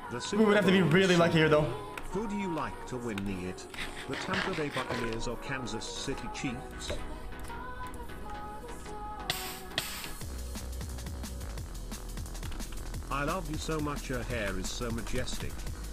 We would have to be really lucky here, though. Who do you like to win it? The Tampa Bay Buccaneers or Kansas City Chiefs? I love you so much, your hair is so majestic.